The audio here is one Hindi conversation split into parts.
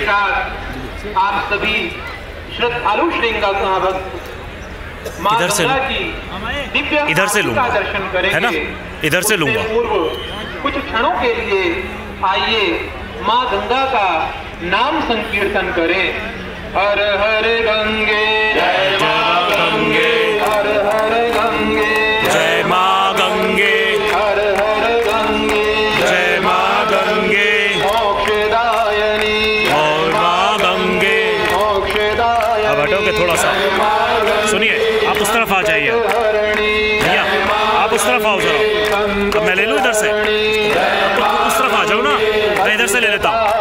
साथ आप सभी श्रद्धालु श्रृंगा भक्त मां गंगा की दिव्य इधर से लूंगा, दर्शन करेंगे, है ना? इधर से लूंगा। कुछ क्षणों के लिए आइए मां गंगा का नाम संकीर्तन करें। हर हर गंगे जय मां गंगे, हर हर गंगे जय मां गंगे, हर हर गंगे जय मां गंगे, मोक्षदायिनी और मां गंगे। मोक्षदायिनी। अब हटोगे थोड़ा सा, सुनिए आप उस तरफ आ जाइए भैया, आप उस तरफ आओ जरा। अब मैं ले लूँ इधर से, तो उस तरफ आ जाओ ना, मैं इधर से ले लेता हूँ।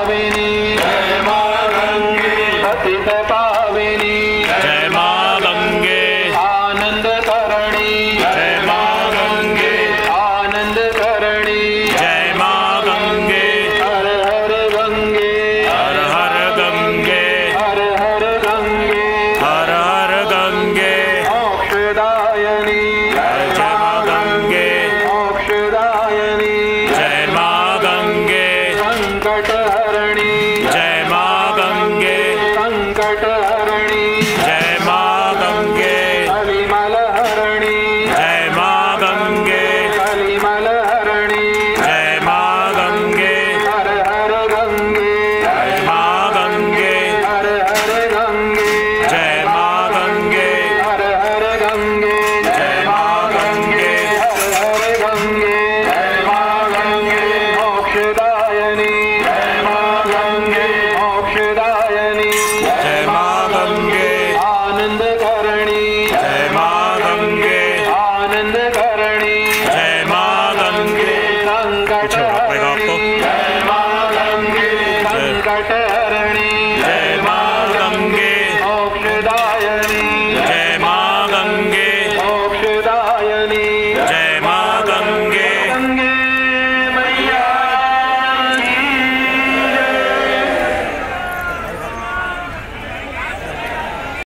जय मां गंगे आनंद करणी, जय मां गंगे आनंद करणी, जय मां गंगे, हर हर गंगे, हर हर गंगे, हर हर गंगे, हर हर गंगे, मोक्षदायिनी जय मां गंगे, मोक्षदायिनी, जय मां गंगे, संकट हरणी, जय मां गंगे, संकट हरणी, जय मां गंगे, कलिमल हरणी, जय मां गंगे, कलिमल हरणी, जय मां गंगे, हर हर गंगे, जय मां गंगे, हर हर गंगे, जय मां गंगे, हर हर गंगे, जय मां गंगे, हर हर गंगे, जय मां गंगे, मोक्षदायिनी, जय मां गंगे, मोक्षदायिनी, जय मां गंगे, आनंद करणी, जय मां गंगे, आनंद करणी, जय मां गंगे। संकट पीछे हो, आपको। हरणी, जय मां गंगे, संकट हरणी, जय मां